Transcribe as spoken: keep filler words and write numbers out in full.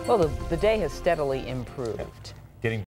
Well, the, the day has steadily improved. Getting